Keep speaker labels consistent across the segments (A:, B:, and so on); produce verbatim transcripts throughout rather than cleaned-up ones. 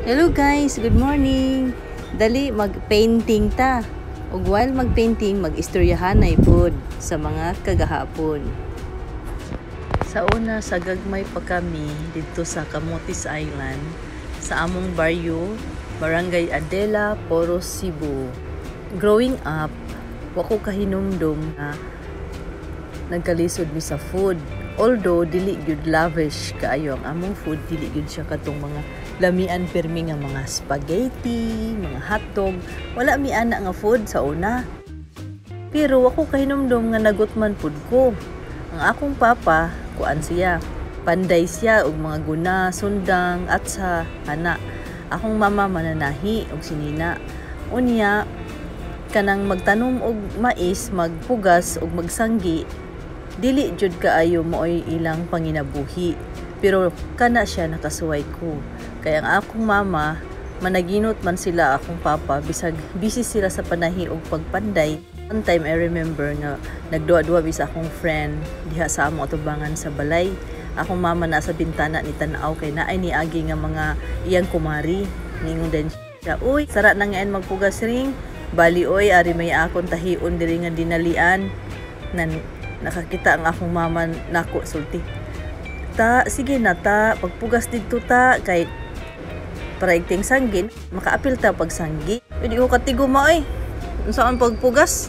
A: Hello guys, good morning. Dali mag-painting ta. Ug while mag-painting, mag-istoryahanay pod sa mga kagahapon. Sa una, sa gagmay pa kami dito sa Camotes Island, sa among baryo, Barangay Adela, Poros, Cebu. Growing up, wako kahinumdum na nagkalisod mi sa food. Although dili gyud lavish kaayo ang among food, dili gyud siya katong mga lamian permi nga mga spaghetti, mga hotdog, wala mi ana nga food sa una. Pero ako kahinumdum nga nagutman pud ko. Ang akong papa, kuan siya, panday siya og mga guna, sundang at sa ana. Akong mama mananahi og sinina. Unya kanang magtanom og mais, magpugas og magsanggi, dili jud kaayo mo'y ilang panginabuhi. Pero kana siya nakasuway ko. Kaya ang akong mama, managinot man sila akong papa, bisag busy sila sa panahi og pagpanday. One time I remember nga nagduwa-duwa bisa akong friend diha sa among atubangan sa balay. Akong mama na sa bintana ni tan-aw kay naay ni agi nga mga iyang kumari. Ningon din siya, "Uy, sara na ngayon magpugas ring. Bali oy, ari may akon tahion diri nga dinalian." Nan nakakita ang akong mama nako sulti. Ta, sige na ta, pagpugas dito ta, kay para igting sanggin, makaapil ta pag sanggi. Pwede ko katigo mo eh. Saan pagpugas?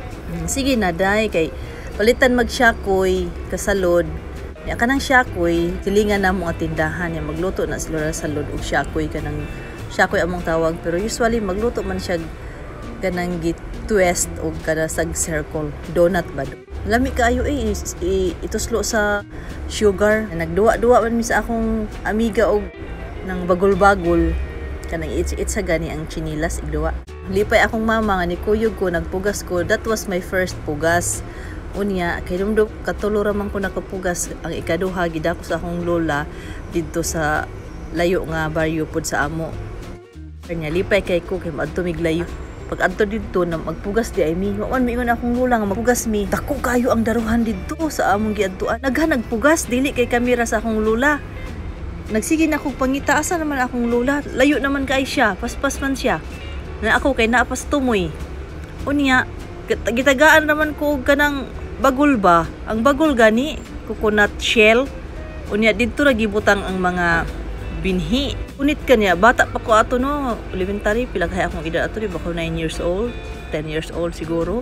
A: Sige na day, kay palitan mag-syakoy, kasalod. Ya kanang syakoy, tilingan na mong atindahan. Ya, magluto na sila sa salod o syakoy, kanang syakoy among tawag. Pero usually, magluto man siya kanang git-twist o kanang sag-circle. Donut ba? Lami kaayo eh, ituslo sa sugar. Nagduwa-duwa man mi sa akong amiga og nang bagol-bagol. Kanang it's sa gani ang chinilas igduwa. Lipay akong mama nga ni kuyog ko, nagpugas ko. That was my first pugas. Unya, kay dumdum katulo ra man ko nakapugas. Ang ikaduha gidako sa akong lola didto sa layo nga baryo pod sa amo. Kanya lipay kay ko kay maadto mig layo. Pag adto dito na magpugas di ay mi, wan miingon akong lola nga magpugas mi. Dako kayo ang daruhan didto sa among giadtuan. Naghanag pugas dili kay kamera sa akong lola. Nagsige na akong pangita, asa naman akong lola. Layo naman kay siya, paspas man siya. Na ako kay naapas tumoy. Unya, gitagaan naman ko og kanang bagol ba. Ang bagol gani, coconut shell. Unya didto ra gibutang ang mga binhi. Unit kanya, bata pa ko ato no, elementary, pilaghay akong edad ato, di ba ko nine years old, ten years old siguro.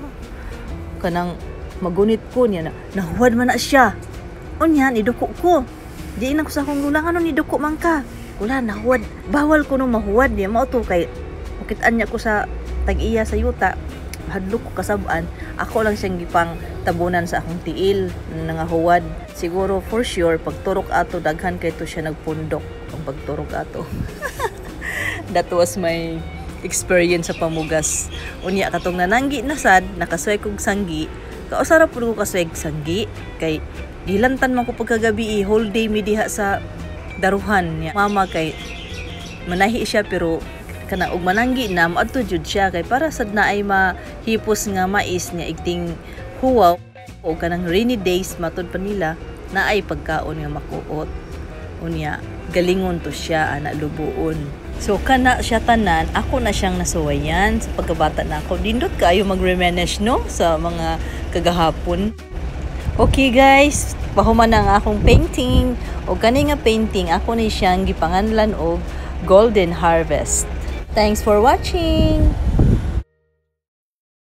A: Kanang magunit ko niya na, nahuwad man na siya. Unya, niduko ko. Di ina ko sa akong lulang, ano niduko man ka? Wala, nahuwad. Bawal ko no mahuwad niya, mao to kay, makitaan niya ko sa tag-iya sa yuta, hadlok ko kasabaan, ako lang siyang gipang tabunan sa akong tiil, nangahuwad. Siguro for sure, pagturok ato, daghan kay to siya nagpundok ang pagturok ato. That was my experience sa pamugas. Unya, katong nananggi na sad, nakasway kong sanggi, kausarap po ko kasway sanggi, kay gilantan man ko pagkagabi, whole day mi diha sa daruhan niya. Mama kay, manahi siya pero kana og mananggi na maadto jud siya kay para sad na ay mahipos nga mais niya igting huwaw o kanang rainy days matud pa nila na ay pagkaon nga makuot. Unya galingon to siya ana lubuon. So kana siya tanan, ako na siyang nasuwayan sa pagkabata na ako. Dindot kaayo mag-reminisce no sa mga kagahapon. Okay guys, pahuman ang akong painting o kani nga painting ako ni siyang gipanganlan og Golden Harvest. Thanks for watching!